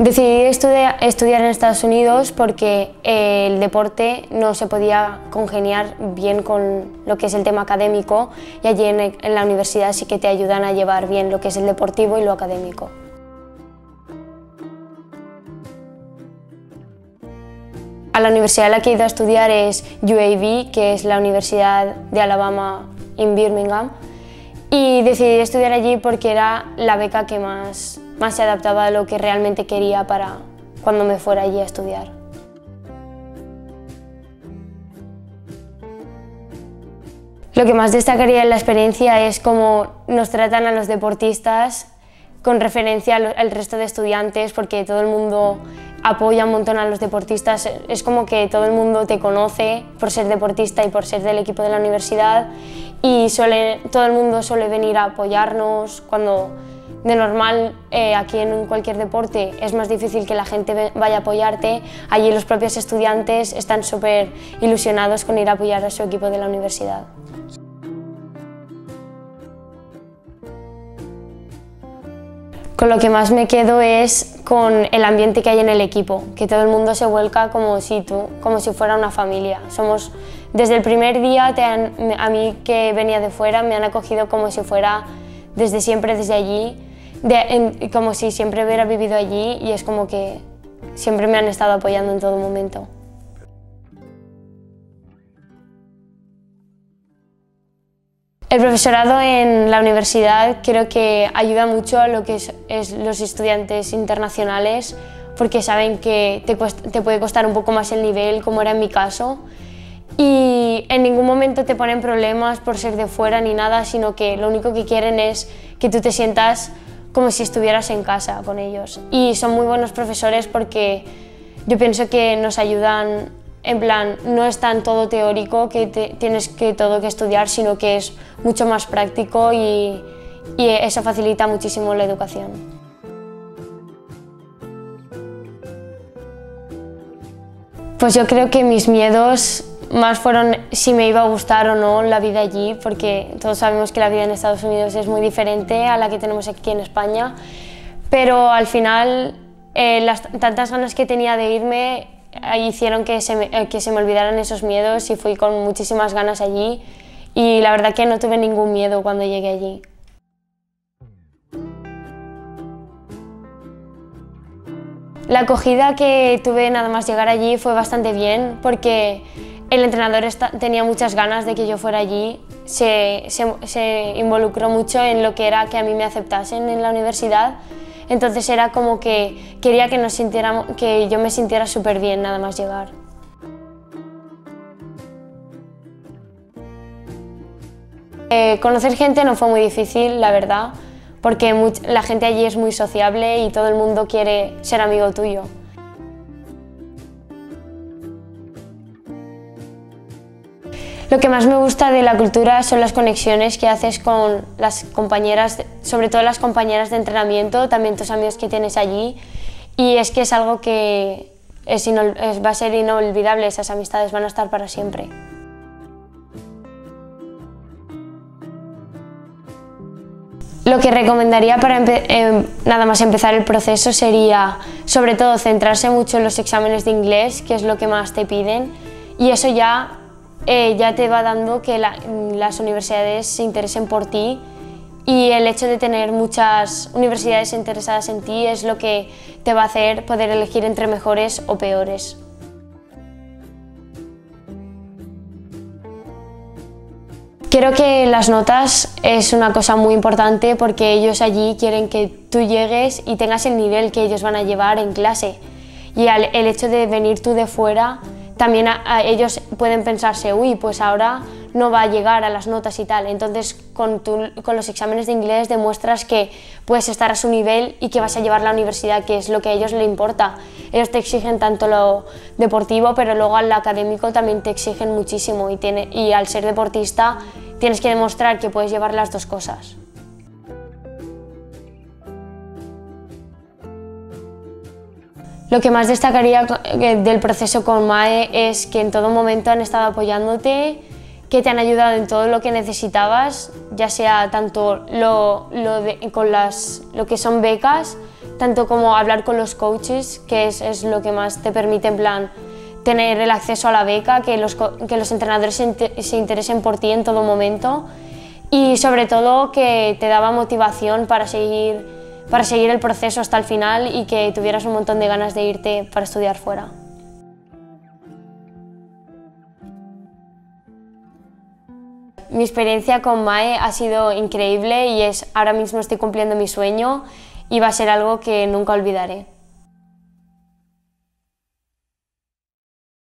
Decidí estudiar en Estados Unidos porque el deporte no se podía congeniar bien con lo que es el tema académico, y allí en la universidad sí que te ayudan a llevar bien lo que es el deportivo y lo académico. A la universidad a la que he ido a estudiar es UAB, que es la Universidad de Alabama en Birmingham, y decidí estudiar allí porque era la beca que más se adaptaba a lo que realmente quería para cuando me fuera allí a estudiar. Lo que más destacaría en la experiencia es cómo nos tratan a los deportistas con referencia al resto de estudiantes, porque todo el mundo apoya un montón a los deportistas. Es como que todo el mundo te conoce por ser deportista y por ser del equipo de la universidad, y todo el mundo suele venir a apoyarnos cuando de normal aquí en cualquier deporte es más difícil que la gente vaya a apoyarte. Allí los propios estudiantes están súper ilusionados con ir a apoyar a su equipo de la universidad. Con lo que más me quedo es con el ambiente que hay en el equipo, que todo el mundo se vuelca como si fuera una familia. Desde el primer día, a mí que venía de fuera, me han acogido como si fuera desde siempre, desde allí, como si siempre hubiera vivido allí, y es como que siempre me han estado apoyando en todo momento. El profesorado en la universidad creo que ayuda mucho a lo que es los estudiantes internacionales, porque saben que te puede costar un poco más el nivel, como era en mi caso, y en ningún momento te ponen problemas por ser de fuera ni nada, sino que lo único que quieren es que tú te sientas como si estuvieras en casa con ellos. Y son muy buenos profesores porque yo pienso que nos ayudan, en plan, no es tan todo teórico que tienes todo que estudiar, sino que es mucho más práctico, y eso facilita muchísimo la educación. Pues yo creo que mis miedos más fueron si me iba a gustar o no la vida allí, porque todos sabemos que la vida en Estados Unidos es muy diferente a la que tenemos aquí en España, pero al final las tantas ganas que tenía de irme hicieron que se me olvidaran esos miedos, y fui con muchísimas ganas allí, y la verdad que no tuve ningún miedo cuando llegué allí. La acogida que tuve nada más llegar allí fue bastante bien, porque el entrenador tenía muchas ganas de que yo fuera allí, se involucró mucho en lo que era que a mí me aceptasen en la universidad, entonces era como que quería que yo me sintiera súper bien nada más llegar. Conocer gente no fue muy difícil, la verdad, porque la gente allí es muy sociable y todo el mundo quiere ser amigo tuyo. Lo que más me gusta de la cultura son las conexiones que haces con las compañeras, sobre todo las compañeras de entrenamiento, también tus amigos que tienes allí, y es que es algo que va a ser inolvidable, esas amistades van a estar para siempre. Lo que recomendaría para nada más empezar el proceso sería, sobre todo, centrarse mucho en los exámenes de inglés, que es lo que más te piden, y eso ya te va dando que las universidades se interesen por ti, y el hecho de tener muchas universidades interesadas en ti es lo que te va a hacer poder elegir entre mejores o peores. Creo que las notas es una cosa muy importante, porque ellos allí quieren que tú llegues y tengas el nivel que ellos van a llevar en clase, y el hecho de venir tú de fuera, también ellos pueden pensarse, uy, pues ahora no va a llegar a las notas y tal. Entonces con los exámenes de inglés demuestras que puedes estar a su nivel y que vas a llevar la universidad, que es lo que a ellos les importa. Ellos te exigen tanto lo deportivo, pero luego al académico también te exigen muchísimo, y al ser deportista tienes que demostrar que puedes llevar las dos cosas. Lo que más destacaría del proceso con MAE es que en todo momento han estado apoyándote, que te han ayudado en todo lo que necesitabas, ya sea tanto lo que son becas, tanto como hablar con los coaches, que es lo que más te permite en plan tener el acceso a la beca, que los entrenadores se interesen por ti en todo momento y sobre todo que te daba motivación para seguir el proceso hasta el final y que tuvieras un montón de ganas de irte para estudiar fuera. Mi experiencia con MAE ha sido increíble y ahora mismo estoy cumpliendo mi sueño y va a ser algo que nunca olvidaré.